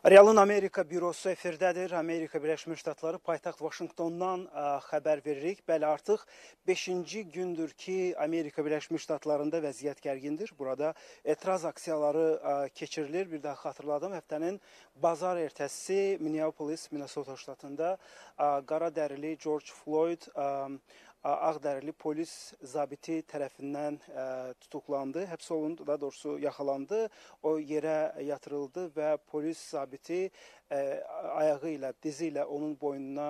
Realın Amerika bürosu efirdədir. Amerika Birləşmiş Ştatları paytaxt Vaşinqtondan xəbər veririk. Bəli, artıq 5-ci gündür ki, Amerika Birləşmiş Ştatlarında vəziyyət gərgindir. Burada etiraz aksiyaları keçirilir. Bir daha xatırladım, həftənin bazar ertəsi Minneapolis, Minnesota ştatında qara dərili George Floyd ağdərili polis zabiti tərəfindən tutuklandı, həbs olundu, daha doğrusu yaxalandı, o yerə yatırıldı və polis zabiti ayağı ilə, dizi ilə onun boynuna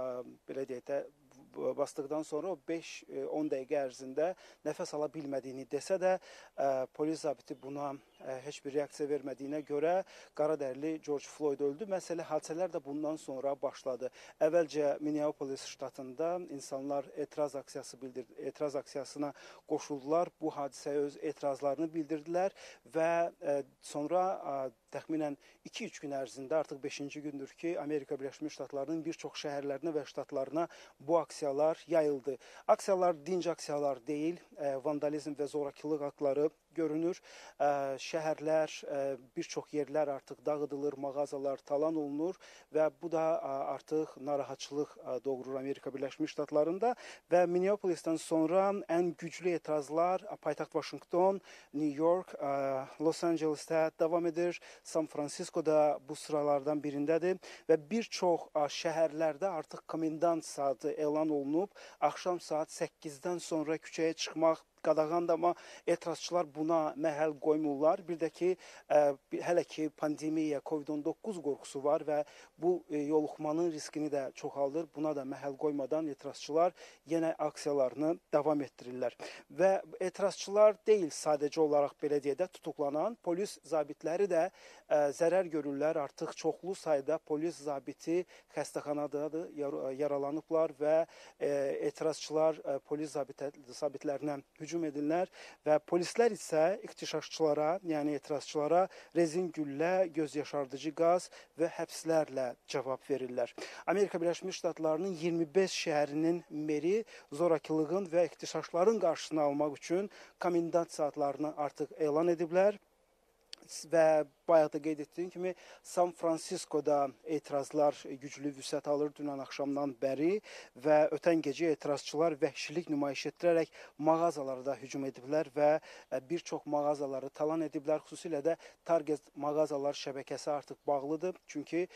belə deyək də bastıqdan sonra o 5-10 dəqiqə ərzində nəfəs ala bilmədiyini desə də polis zabiti buna heç bir reaksiya vermədiyinə görə qara dərili George Floyd öldü. Məsələ hadisələr də bundan sonra başladı. Əvvəlcə Minneapolis ştatında insanlar etiraz aksiyasına qoşuldular. Bu hadisəyə öz etirazlarını bildirdilər və sonra təxminən 2-3 gün ərzində artıq 5-ci gündür ki, Amerika Birləşmiş Ştatlarının bir çox şəhərlərinə və ştatlarına bu aksiyalar yayıldı. Aksiyalar dinc aksiyalar deyil, vandalizm və zorakılıq aktları görünür. Şəhərlər, bir çox yerlər artıq dağıdılır, mağazalar talan olunur və bu da artıq narahatçılıq doğurur Amerika Birləşmiş Ştatlarında və Minneapolis'ten sonra ən güclü etirazlar paytaxt Washington, New York, Los Angeles'te devam edir. San Francisco'da bu sıralardan birindədir və bir çox şəhərlərdə artıq komendant saatı elan olunub. Axşam saat 8-dən sonra küçəyə çıxmaq qadağandır, amma etirazçılar buna məhəl qoymurlar. Bir də ki, hələ ki pandemiya, COVID-19 qorxusu var və bu yoluxmanın riskini də çoxaldır. Buna da məhəl qoymadan etirazçılar yenə aksiyalarını davam etdirirlər. Və etirazçılar deyil sadəcə olaraq belə deyə də tutuklanan, polis zabitləri də zərər görürlər. Artıq çoxlu sayda polis zabiti xəstəxanadadır, yaralanıblar və etirazçılar polis zabitlərinə hücum edirlər və polislər isə ixtişaşçılara, yəni etirazçılara rezin güllə, göz yaşardıcı qaz və həbslərlə cavab verirlər. Amerika Birləşmiş Ştatlarının 25 şəhərinin meri zorakılığın və ixtişaşların qarşısını almaq üçün komendant saatlarını artıq elan ediblər. Və bayaq da qeyd etdiyim kimi San Francisco'da etirazlar güclü vüsət alır dünən axşamdan bəri və ötən gecə etirazçılar vəhşilik nümayiş etdirərək mağazalara hücum ediblər və bir çox mağazaları talan ediblər. Xüsusilə də Target mağazalar şəbəkəsi artıq bağlıdır. Çünki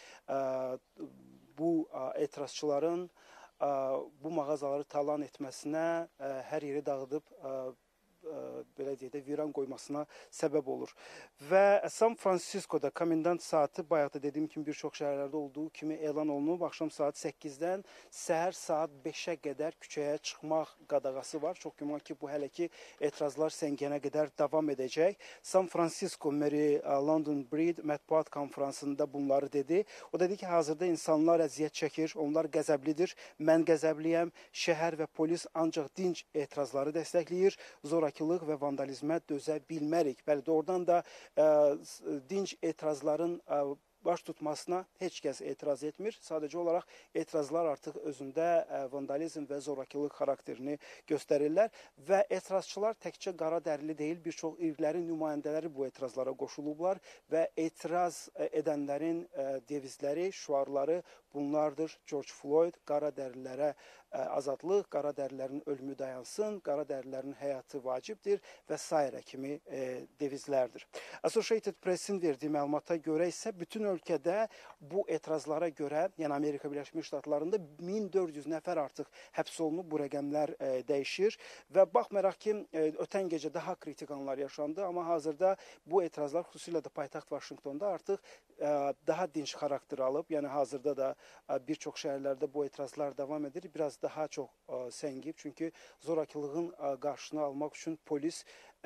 bu etirazçıların bu mağazaları talan etməsinə, hər yeri dağıdıb belə deyək də viran qoymasına səbəb olur. Və San Francisco'da komendant saatı bayaq da dediyim kimi bir çox şəhərlərdə olduğu kimi elan olunub. Axşam saat 8-dən səhər saat 5-ə qədər küçəyə çıxmaq qadağası var. Çox güman ki, bu hələ ki etirazlar səngənə qədər davam edəcək. San Francisco meri London Breed mətbuat konferansında bunları dedi. O dedi ki, hazırda insanlar əziyyət çəkir, onlar qəzəblidir, mən qəzəbliyəm, şəhər və polis ancaq dinc etirazları dəstəkləyir, zorakılıq və vandalizmə dözə bilmərik. Bəli, doğrudan da dinc etirazların baş tutmasına heç kəs etiraz etmir. Sadəcə olaraq etirazlar artıq özündə vandalizm və zorakılıq xarakterini göstərirlər və etirazçılar təkcə qara dərili deyil, bir çox irqlərin nümayəndələri bu etirazlara qoşulublar və etiraz edənlərin devizləri, şüarları bunlardır. George Floyd, qara dərilərə azadlıq, qara dərilərin ölümü dayansın, qara dərilərin həyatı vacibdir və s. kimi devizlərdir. Associated Press-in verdiyi məlumata görə isə bütün ölkədə bu etirazlara görə, yəni Amerika Birləşmiş Ştatlarında 1400 nəfər artıq həbs olunub, bu rəqəmlər dəyişir və baxmayaraq ki, ötən gecə daha kritik anlar yaşandı, amma hazırda bu etirazlar xüsusilə də paytaxt Washingtonda artıq daha dinç xarakter alıb, yəni hazırda da bir çox şəhərlərdə bu etirazlar davam edir, biraz daha çox səngib, çünki zorakılığın qarşısını almaq üçün polis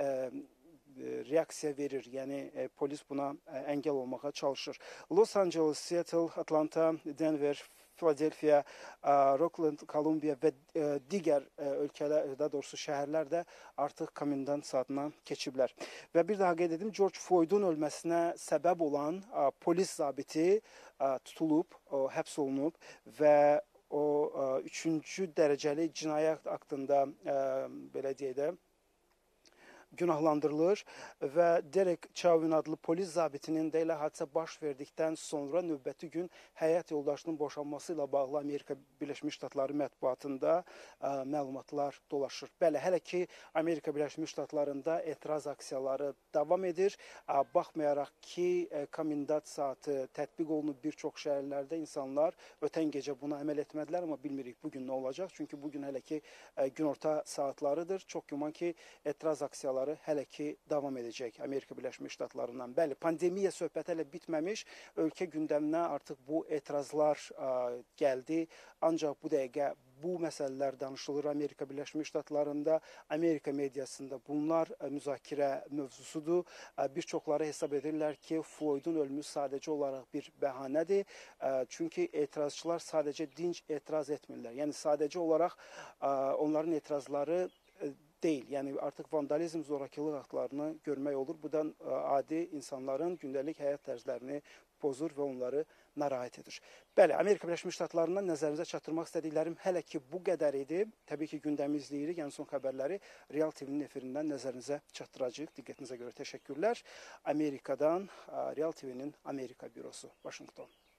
reaksiya verir, yəni polis buna əngəl olmağa çalışır. Los Angeles, Seattle, Atlanta, Denver, Philadelphia, Rockland, Columbia və digər ölkələr, daha doğrusu şəhərlər də artıq komendant saatına keçiblər. Və bir daha qeyd edim, George Floyd'un ölməsinə səbəb olan polis zabiti tutulub, həbs olunub və o 3-cü dərəcəli cinayət aktında belə deyək də günahlandırılır və Derek Chauvin adlı polis zabitinin də elə hadisə baş verdikdən sonra növbəti gün həyat yoldaşının boşanması ilə bağlı Amerika Birləşmiş Ştatları mətbuatında məlumatlar dolaşır. Bəli, hələ ki Amerika Birləşmiş Ştatlarında etiraz aksiyaları davam edir. Baxmayaraq ki, komendant saatı tətbiq olunub bir çox şəhərlərdə insanlar ötən gecə buna əməl etmədilər, amma bilmirik bugün nə olacaq. Çünki bugün hələ ki günorta saatlarıdır. Çox güman ki, etiraz aksiyaları hələ ki davam edəcək Amerika Birləşmiş Ştatlarından. Bəli, pandemiya söhbəti hələ bitməmiş, ölkə gündəminə artıq bu etirazlar gəldi. Ancaq bu dəqiqə bu məsələlər danışılır Amerika Birləşmiş Ştatlarında, Amerika mediasında bunlar müzakirə mövzusudur. Bir çoxları hesab edirlər ki, Floydun ölümü sadəcə olaraq bir bəhanədir. Çünki etirazçılar sadəcə dinc etiraz etmirlər. Yəni sadəcə olaraq onların etirazları deyil. Yəni artıq vandalizm, zorakılıq aktlarını görmək olur. Bu da adi insanların gündəlik həyat tərzlərini pozur və onları narahat edir. Bəli, Amerika Birləşmiş Ştatlarından nəzərinizə çatdırmaq istədiklərim hələ ki bu qədər idi. Təbii ki, gündəmi izləyirik. Yəni son xəbərləri Real TV-nin efirindən nəzərinizə çatdıracağıq. Diqqətinizə görə təşəkkürlər. Amerikadan Real TV-nin Amerika bürosu, Washington.